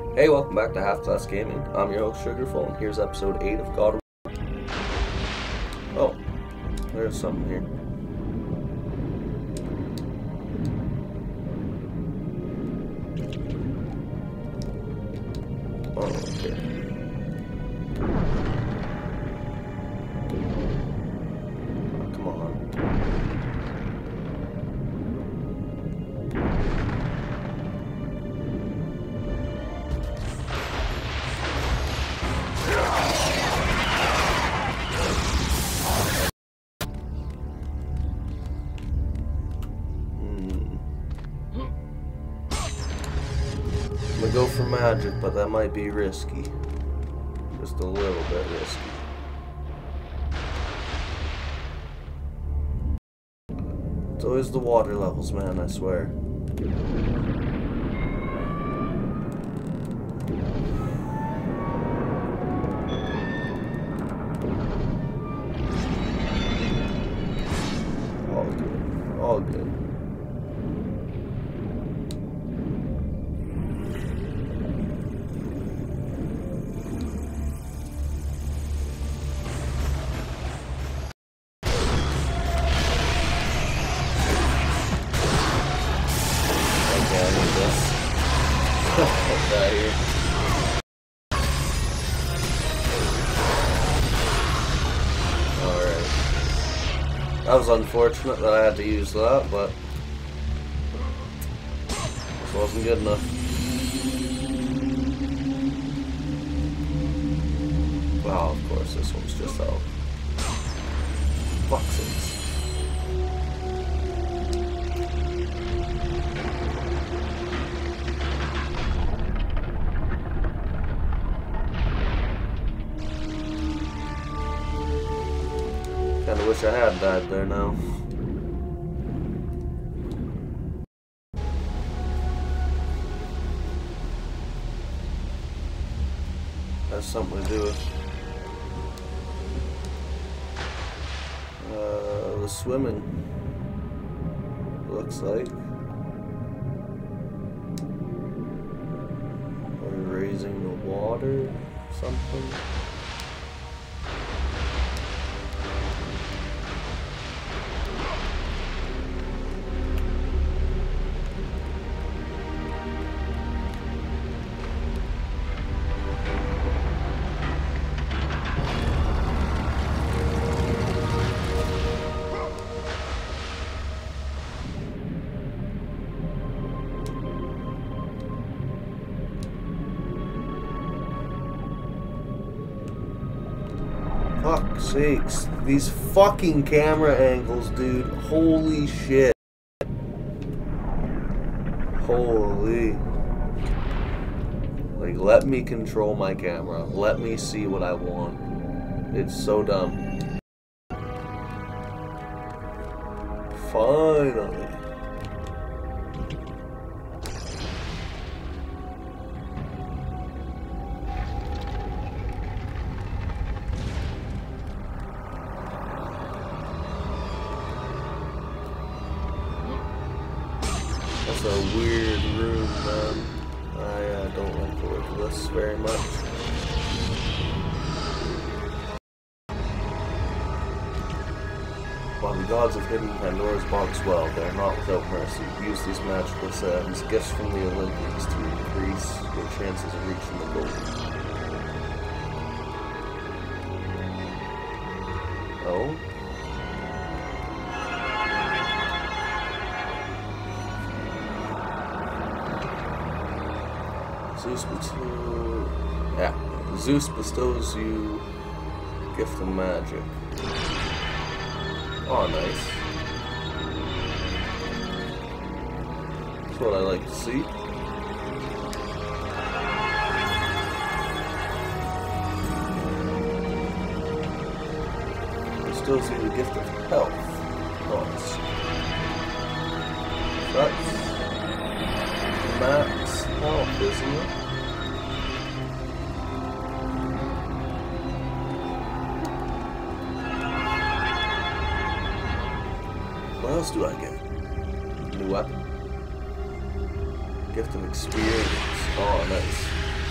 Hey, welcome back to Half Class Gaming. I'm your host, Sugarful, and here's episode 8 of God of War. Oh, there's something here. Oh, okay. Oh, come on. I'm gonna go for magic, but that might be risky. Just a little bit risky. It's always the water levels, man, I swear. All good. All good. That was unfortunate that I had to use that, but this wasn't good enough. Well, of course, this one's just out. Fuck's sakes. Kinda wish I had died there now. Has something to do with the swimming, looks like. Or raising the water, something. Fuck's sakes. These fucking camera angles, dude. Holy shit. Holy. Like, let me control my camera. Let me see what I want. It's so dumb. Finally. That's a weird room, man. I don't like the look of this very much. While the gods have hidden Pandora's box well, they are not without mercy. Use these magical sands, gifts from the Olympians, to increase your chances of reaching the goal. Oh? Zeus bestows you gift of magic. Oh, nice. That's what I like to see. Bestows you the gift of health. Nice. That's max health, isn't it? What else do I get? New weapon. Gift of experience. Oh, nice.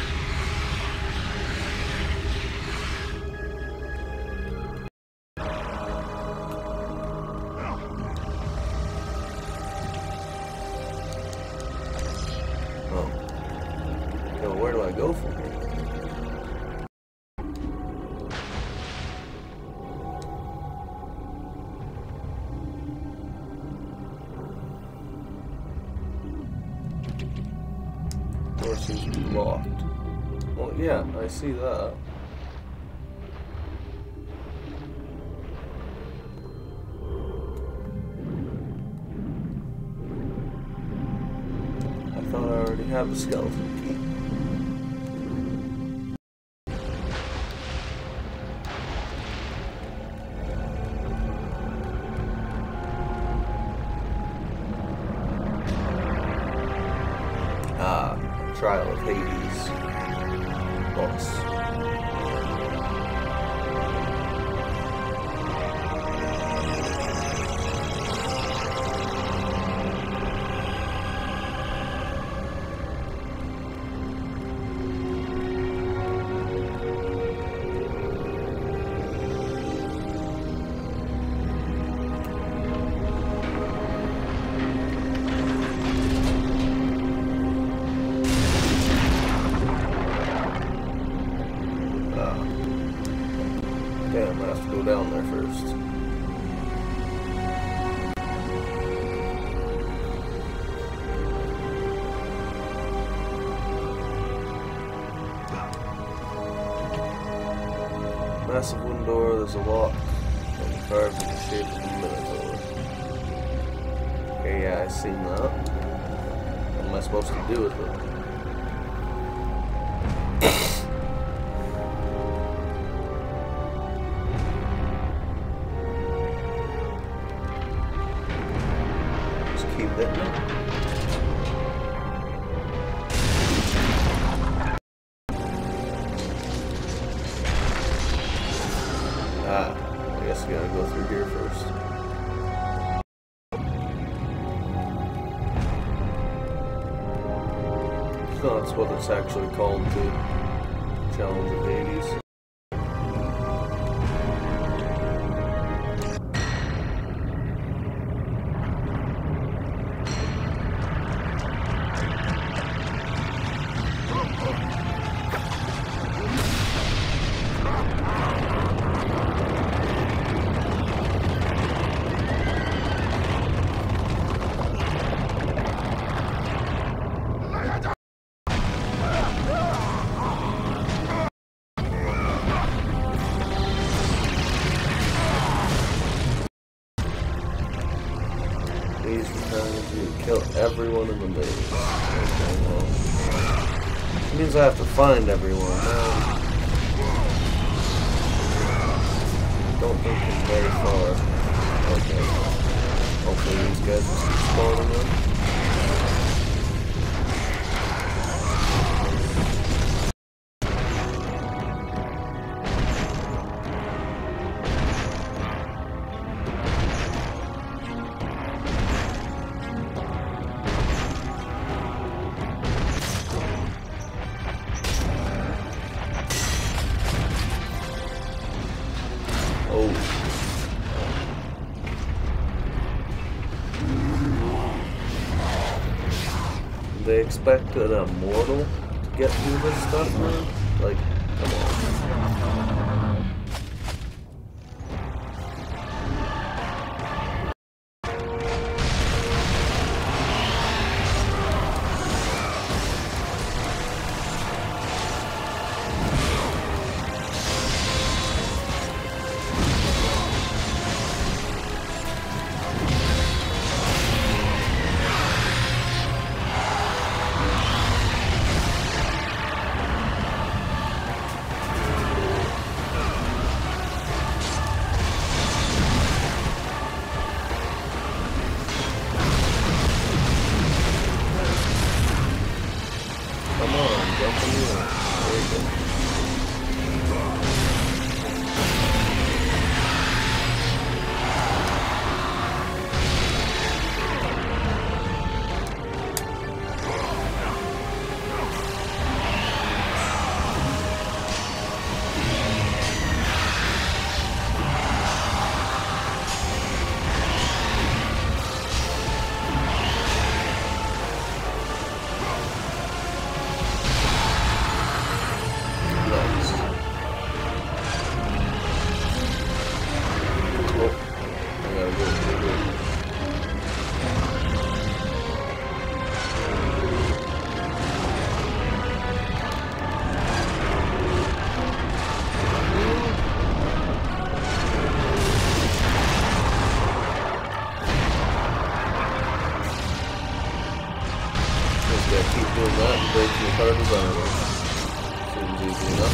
where do I go from here? Door seems to be locked. Well, yeah, I see that. I thought I already had the skeleton key. Trial of Hades boss. Damn, I have to go down there first. Massive wooden door, there's a lock, and carved in the shape of a minotaur. Okay, yeah, I've seen that. What am I supposed to do with it? I guess we gotta go through here first. So that's what it's actually called, too. Challenge of Hades. These returns you kill everyone in the maze. Okay, well. It means I have to find everyone. Don't think it's very far. Okay. Hopefully these guys will keep spawning in. They expect an immortal to get through this stuff, man? Like, come on. Come on, jump in the air. There you go. part of his armor. Seems easy enough.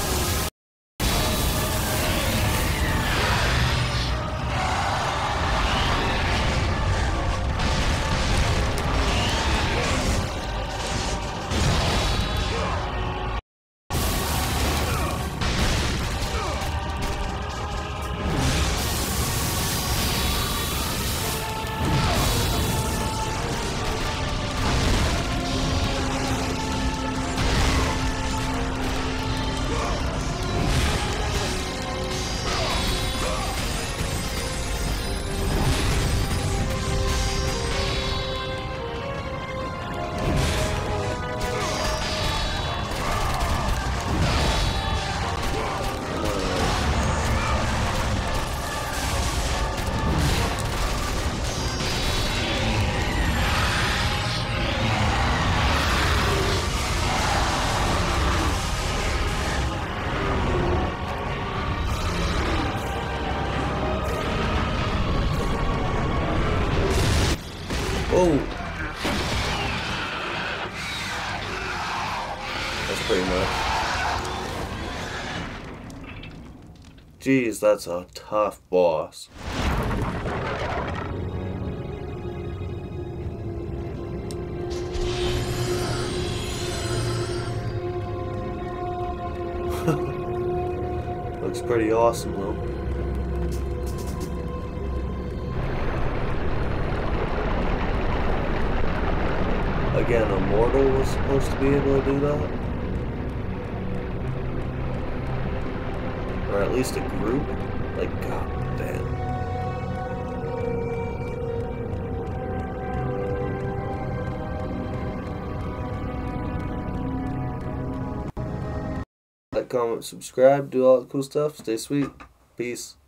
Oh! That's pretty much. Jeez, that's a tough boss. Looks pretty awesome though. Again, a mortal was supposed to be able to do that? Or at least a group? Like, god damn. Like, comment, subscribe, do all that cool stuff. Stay sweet. Peace.